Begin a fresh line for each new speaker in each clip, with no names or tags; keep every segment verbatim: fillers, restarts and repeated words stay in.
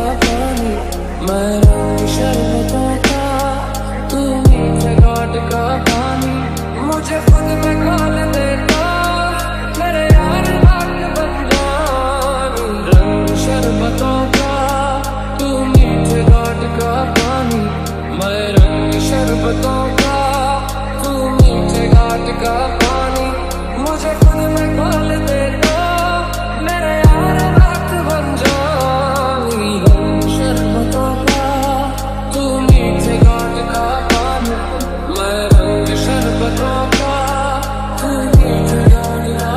पानी, मैं रंग शरबतों का, तू मीठे घाट का पानी। मुझे खुद में घोल देता मेरे यार बात बन जानी। रंग शरबतों का, तू मीठे घाट का पानी, मैं रंग शरबतों का, तू मीठे घाट का पानी। मुझे खुद में घोल देता मेरे यार बात बन जानी। रंग शरबतों का, तू मीठे घाट का पानी, मैं रंग शरबतों का, तू मीठे घाट का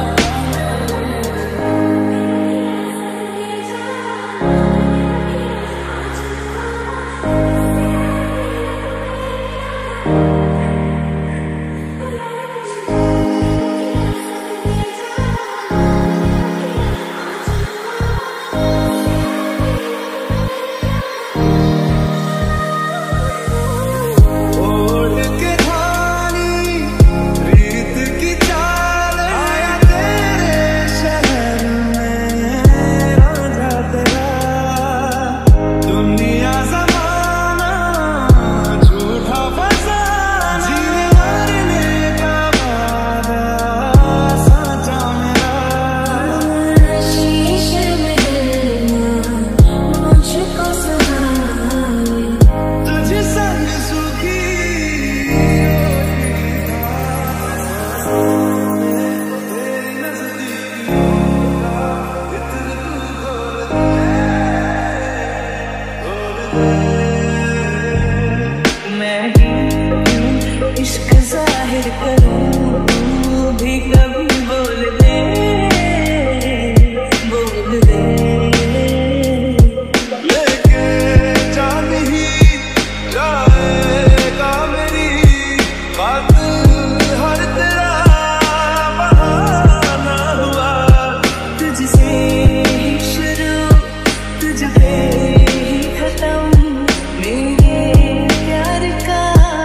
मैं ही इश्क जाहिर करूं, तू भी कभी बोल दे, बोल दे।
लेके जान ही जाएगा मेरी बात, हर तेरा बहाना हुआ।
तुझसे ही शुरू, तुझ पे ही खत्म, मेरे प्यार का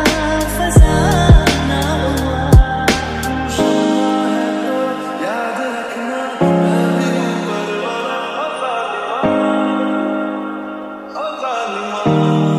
फसाना हुआ।
याद रखना मैं भी ऊपर वाला, ओ जालिमा, ओ जालिमा।